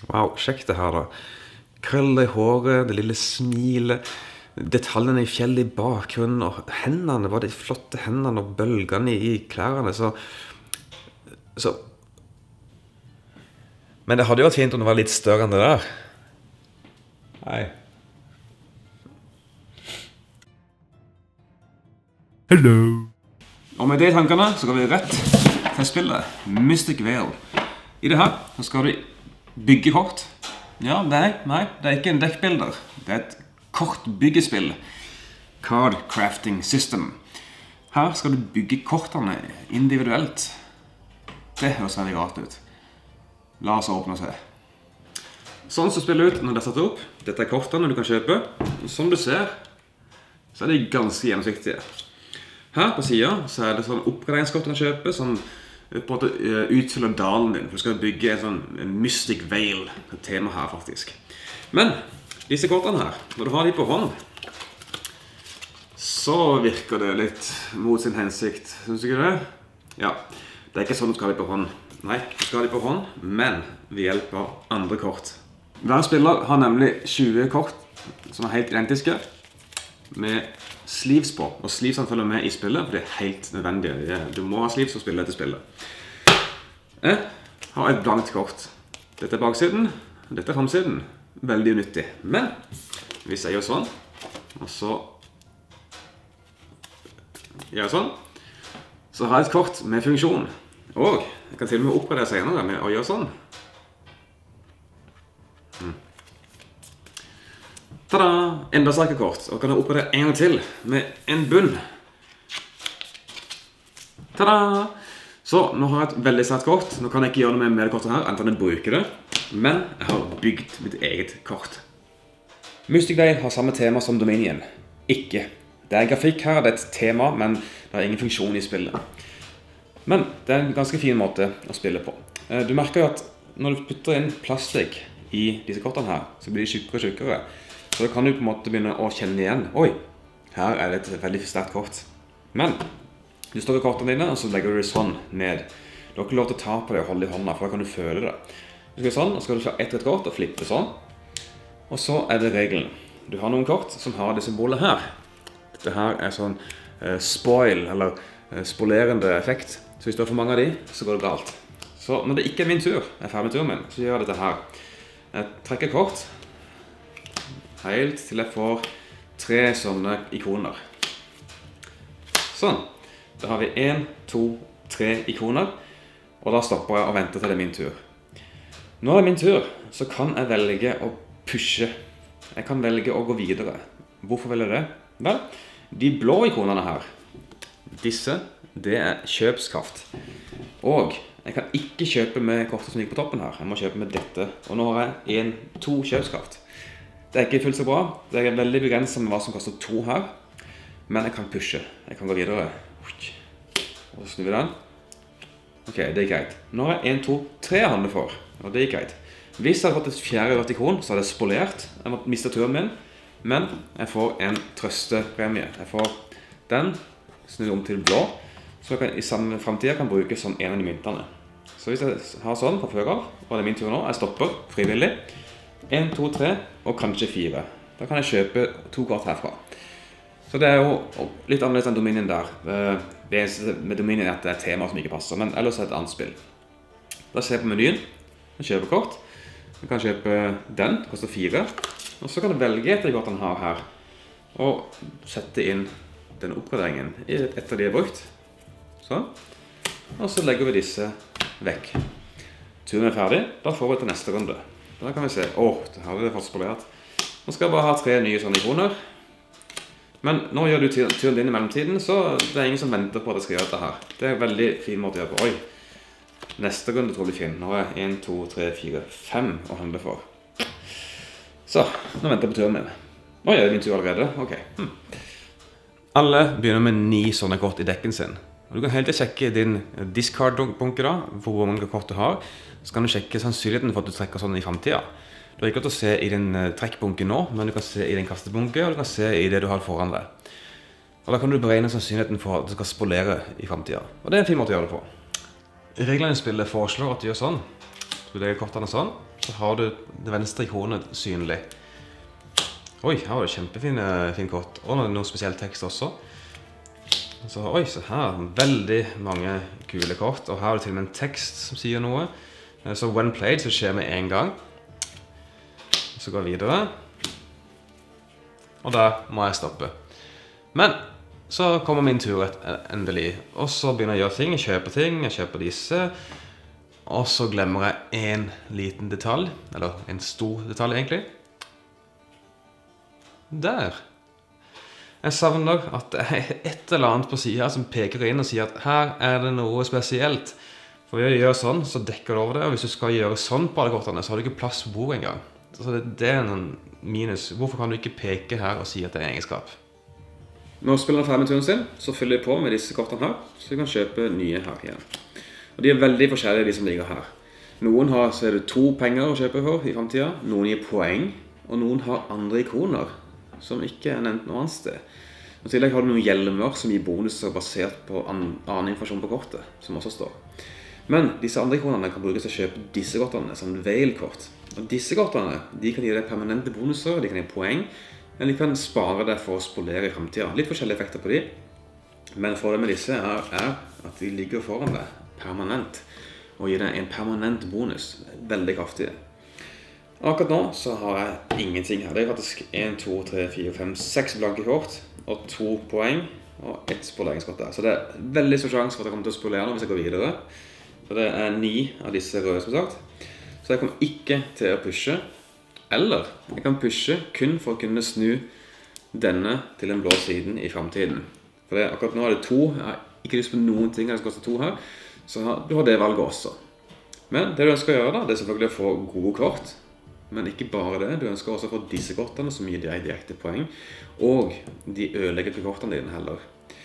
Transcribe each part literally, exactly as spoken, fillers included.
Wow, sjekk det her da. Krøller i håret, det lille smilet, detaljene i fjellet i bakgrunnen, og hendene, bare de flotte hendene og bølgene i klærne, så... så... Men det hadde jo vært fint om det var litt større enn det der. Nei. Hello. Og med det i tankene så går vi rett til spillet Mystic Vale. I det her så skal du bygge kort. Ja, nei, nei, det er ikke en dekkbilder. Det er et kortbyggespill. Card Crafting System. Her skal du bygge kortene individuelt. Det høres veldig rart ut. La oss åpne og se. Sånn så spiller ut når det er satt opp. Dette er kortene du kan kjøpe. Som du ser, så er de ganske gjennomsiktige. Her på siden så er det sånn oppgraderingskort du kan kjøpe, som på en måte utfyller dalen din. Du skal bygge en sånn Mystic Vale, et tema her faktisk. Men disse kortene her, når du har de på hånd, så virker det litt mot sin hensikt. Synes du ikke det? Ja, det er ikke sånn du skal ha de på hånd. Nei, du skal ha de på hånd, men ved hjelp av andre kort. Hver spiller har nemlig tjue kort som er helt identiske, med sleeves på, og sleevesene følger med i spillet, for det er helt nødvendig. Du må ha sleeves for å spille dette spillet. Jeg har et blankt kort. Dette er baksiden, dette er framsiden. Veldig unyttig. Men hvis jeg gjør sånn, og så gjør jeg sånn, så har jeg et kort med funksjon. Og jeg kan til og med oppgradere senere med å gjøre sånn. Hmm. Tada! Enda sterke kort, og kan jeg oppgradere en gang til med en bunn. Tada! Så nå har jeg et veldig sterkt kort. Nå kan jeg ikke gjøre noe med det kortet her, enten jeg bruker det, men jeg har bygd mitt eget kort. Mystic Vale har samme tema som Dominion. Ikke. Det er grafikk her, det er et tema, men det er ingen funksjon i spillet. Men det er en ganske fin måte å spille på. Du merker jo at når du putter inn plastikk i disse kortene her, så blir de tjukkere og tjukkere. Så da kan du på en måte begynne å kjenne igjen. Oi, her er det et veldig sterkt kort. Men du står i kortene dine, og så legger du det sånn ned. Du har ikke lov til å ta på det og holde i hånda, for da kan du føle det. Du skal sånn, og så skal du ta ett et kort og flippe sånn. Og så er det regelen. Du har noen kort som har det symbolet her. Dette her er sånn uh, spoil, eller uh, spolerende effekt. Så hvis du har for mange av de, så går det galt. Så når det ikke er min tur, jeg er ferdig med turen min, så gjør jeg dette her. Jeg trekker kort, helt til jeg får tre sånne ikoner. Sånn. Da har vi en, to, tre ikoner, og da stopper jeg og venter til det er min tur. Når det er min tur, så kan jeg velge å pushe. Jeg kan velge å gå videre. Hvorfor vil jeg det? Vel, de blå ikonene her, disse, det er kjøpskraft. Og jeg kan ikke kjøpe med kortet som ligger på toppen her. Jeg må kjøpe med dette. Og nå har jeg en, to kjøpskraft. Det er ikke fullt så bra. Det er veldig begrenset med hva som koster to her. Men jeg kan pushe. Jeg kan gå videre. Og så snur vi den. Ok, det er greit. Nå har jeg en, to, tre handler for. Og det er greit. Hvis jeg hadde fått et fjerde rødt ikon, så hadde jeg spolert. Jeg måtte miste turen min. Men jeg får en trøstepremie. Jeg får den, snur om til blå. Så jeg kan, i samme fremtiden kan bruke som en av de myntene. Så hvis jeg har sånn fra før av, og det er min tur nå, jeg stopper frivillig. en, to, tre og kanskje fire. Da kan jeg kjøpe to kort herfra. Så det er jo litt annerledes enn Dominion der. Det eneste med Dominion er at det er tema som ikke passer, men ellers er det et annet spill. Da ser jeg på menyen, og kjøper kort. Jeg kan kjøpe den, det koster fire. Og så kan du velge etter de kortene jeg har her, og sette inn den oppgraderingen etter de er brukt. Sånn. Og så legger vi disse vekk. Turen er ferdig, da får vi til neste runde. Da kan vi se, åh, det har vi fått spolert. Nå skal jeg bare ha tre nye sånne ikoner. Men nå gjør du turen din i mellomtiden, så det er ingen som venter på at jeg skal gjøre dette her. Det er en veldig fin måte å gjøre på. Oi, neste runde tror jeg blir fin. Nå har jeg en, to, tre, fire, fem å handle for. Så, nå venter jeg på turen min. Nå gjør jeg min tur allerede, ok. Hm. Alle begynner med ni sånne kort i dekken sin. Du kan helt til sjekke din discard-bunke da, for hvor mange kort du har. Så kan du sjekke sannsynligheten for at du trekker sånn i fremtiden. Du har ikke lov til å se i din trekkbunke nå, men du kan se i din kastebunke, og du kan se i det du har foran deg. Og da kan du beregne sannsynligheten for at du skal spolere i fremtiden. Og det er en fin måte å gjøre det på. Reglene i spillet foreslår at du gjør sånn. Så du legger kortene sånn. så har du det venstre ikonet synlig. Oi, her var det kjempefine fin kort. Og noen spesiell tekst også. Så, oi, så her, veldig mange kule kort. Og her er det til og med en tekst som sier noe. Så when played, så skjer med en gang. Så går jeg videre. Og da må jeg stoppe. Men så kommer min tur endelig. Og så begynner jeg å gjøre ting, jeg kjøper ting, jeg kjøper disse. Og så glemmer jeg en liten detalj, eller en stor detalj egentlig. Der. Jeg savner at det er et eller annet på siden som peker inn og sier at her er det noe spesielt. For ved å gjøre sånn, så dekker det over det, og hvis du skal gjøre sånn på alle kortene, så har du ikke plass på bordet engang. Så det, det er en minus. Hvorfor kan du ikke peke her og si at det er egenskap? Når spilleren er ferdig med turen sin, så fyller jeg på med disse kortene her, så du kan kjøpe nye her igjen. Og de er veldig forskjellige, de som ligger her. Noen har så er det to penger å kjøpe for i fremtiden, noen gir poeng, og noen har andre ikoner, som ikke er nevnt noe annet sted. Og til tillegg har du noen hjelmer som gir bonuser basert på annen informasjon på kortet, som også står. Men disse andre ikonene kan brukes til å kjøpe disse kortene som veil-kort. Og disse kortene, de kan gi deg permanente bonuser, de kan gi poeng, eller de kan spare deg for å spolere i fremtiden. Litt forskjellige effekter på de, men fordelen med disse er, er at de ligger foran deg permanent, og gir deg en permanent bonus, veldig kraftig. Akkurat nå så har jeg ingenting her. Det er faktisk en, to, tre, fire, fem, seks blanke kort, og to poeng, og ett spoleringskort der. Så det er veldig stor sjanse for at jeg kommer til å spolere nå hvis jeg går videre. Så det er ni av disse røde som sagt. Så jeg kommer ikke til å pushe. Eller jeg kan pushe kun for å kunne snu denne til den blå siden i fremtiden. For det, akkurat nå er det to. Jeg har ikke lyst på noen ting jeg skal koste to her. Så du har det valget også. Men det du ønsker å gjøre da, det er selvfølgelig å få gode kort. Men ikke bare det. Du ønsker også å få disse kortene som gir deg direkte poeng. Og de ødelegger ikke kortene dine heller.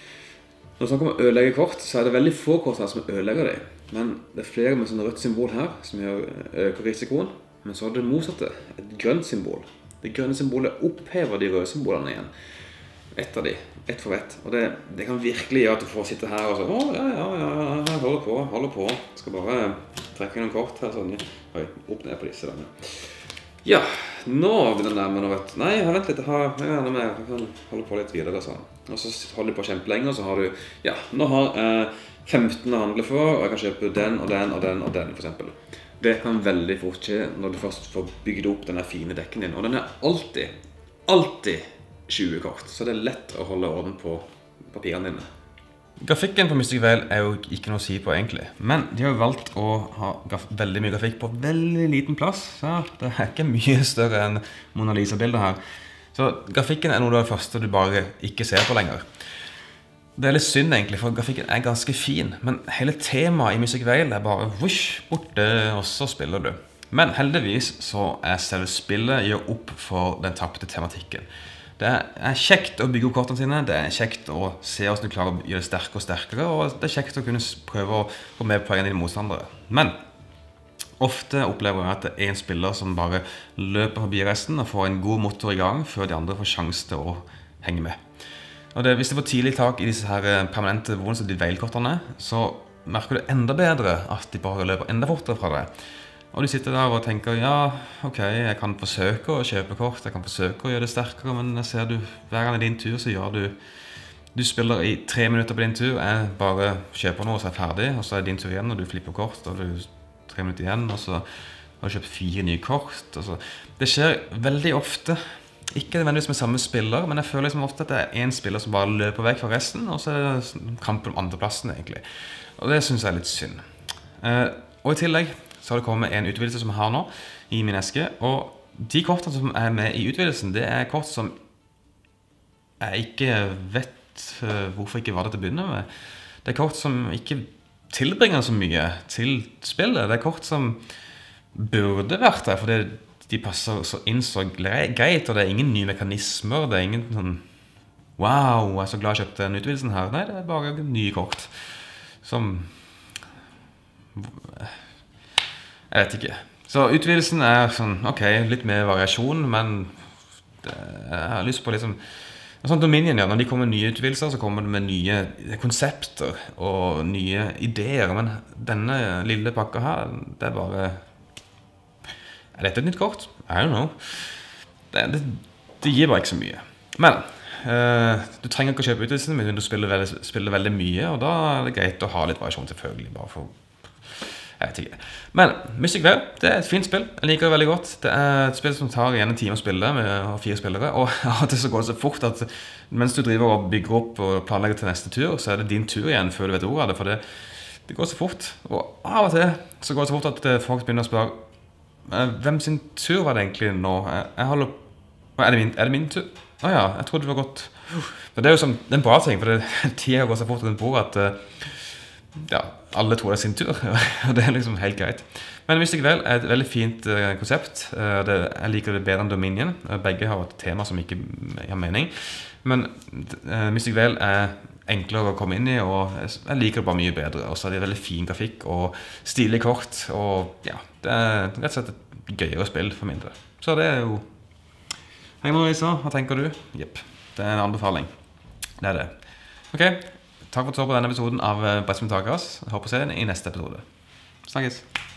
Når det snakker om å ødelegge kort, så er det veldig få kort her som ødelegger dem. Men det er flere med sånn rødt symbol her, som gjør, øker risikoen. Men så er det motsatte, et grønt symbol. Det grønne symbolet opphever de røde symbolene igjen. Ett av de, ett for ett. Og det, det kan virkelig gjøre at du får sitte her og så, å, ja, ja, ja, ja, holder på, holder på. Jeg skal bare trekke noen kort her, sånn. Oi, opp ned på disse denne. Ja, nå begynner det nærmere, vet du. Nei, vent litt, jeg har gjerne mer. Jeg kan holde på litt videre, sånn. Og så holder du på kjempelenge, og så har du, ja, nå har jeg eh, femten å handle for, og jeg kan kjøpe den og den og den og den, for eksempel. Det kan veldig fort skje når du først får bygd opp denne fine dekken din. Og den er alltid, alltid tjue kort. Så det er lett å holde orden på papirene dine. Grafikken på Mystic Vale er jo ikke noe å si på egentlig. Men de har jo valgt å ha veldig mye grafikk på veldig liten plass. Så det er ikke mye større enn Mona Lisa-bildet her. Så grafikken er noe av det første du bare ikke ser på lenger. Det er litt synd egentlig, for grafikken er ganske fin, men hele temaet i Mystic Vale er bare vush, borte, og så spiller du. Men heldigvis så er selve spillet gjør opp for den tappete tematikken. Det er kjekt å bygge opp kortene sine, det er kjekt å se hvordan du klarer å gjøre det sterkere og sterkere, og det er kjekt å kunne prøve å få med poengene dine motstandere. Men ofte opplever jeg at det er en spiller som bare løper forbi resten og får en god motor i gang før de andre får sjanse til å henge med. Og det, hvis du får tidlig tak i disse her permanente bonus- og de veilkortene, så merker du enda bedre at de bare løper enda fortere fra deg. Og du sitter der og tenker, ja, ok, jeg kan forsøke å kjøpe kort, jeg kan forsøke å gjøre det sterkere, men jeg ser du, hver gang det er din tur, så gjør du, du spiller i tre minutter på din tur, jeg bare kjøper noe og så er jeg ferdig, og så er det din tur igjen, og du flipper kort, og du tre minutter igjen, og så har du kjøpt fire nye kort. Og så. Det skjer veldig ofte, ikke nødvendigvis med samme spiller, men jeg føler liksom ofte at det er en spiller som bare løper vekk fra resten, og så er det kamp om andreplassen egentlig. Og det synes jeg er litt synd. Eh, og i tillegg, så har det kommet en utvidelse som jeg har nå i min eske, og de kortene som er med i utvidelsen, det er kort som jeg ikke vet hvorfor ikke var det til å begynne med. Det er kort som ikke tilbringer så mye til spillet. Det er kort som burde vært der, fordi de passer så inn så greit, og det er ingen nye mekanismer, det er ingen sånn wow, jeg er så glad jeg kjøpte den utvidelsen her. Nei, det er bare nye kort som jeg vet ikke. Så utvidelsen er sånn, ok, litt mer variasjon, men det, jeg har lyst på liksom sånn Dominion, ja, når de kommer med nye utvidelser, så kommer det med nye konsepter og nye ideer, men denne lille pakka her, det er bare Er dette et nytt kort? I don't know. Det, det, det gir bare ikke så mye. Men uh, du trenger ikke å kjøpe utvidelsen, men du spiller veldig, spiller veldig mye, og da er det greit å ha litt variasjon selvfølgelig, bare for... Jeg vet ikke. Men Mystic Vale, det er et fint spill. Jeg liker det veldig godt. Det er et spill som tar igjen en time å spille med fire spillere, og det så går det så fort at mens du driver og bygger opp og planlegger til neste tur, så er det din tur igjen før du vet ordet av det, for det, det går så fort. Og av og til så går det så fort at folk begynner å spørre hvem sin tur var det egentlig nå? Jeg holder... Er det min, er det min tur? Åja, jeg trodde det var godt. For det er jo som, det er en bra ting, for det, tida går så fort rundt bordet at ja, alle tror det er sin tur, og det er liksom helt greit. Men Mystic Vale er et veldig fint uh, konsept. Uh, det, jeg liker det bedre enn Dominion. Uh, begge har et tema som ikke har mening. Men uh, Mystic Vale er enklere å komme inn i, og jeg liker det bare mye bedre. Og så er det veldig fin grafikk og stilig kort, og ja, det er rett og slett et gøyere spill for min del. Så det er jo... Hei Marisa, hva tenker du? Jepp, det er en anbefaling. Det er det. Ok. Takk for at du så på denne episoden av Brettspill med Takeras. Jeg håper å se deg i neste episode. Snakkes!